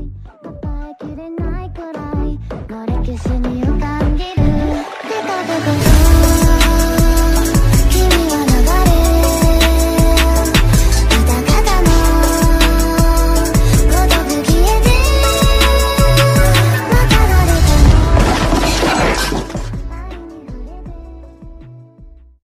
答えきれないくらいの歴史に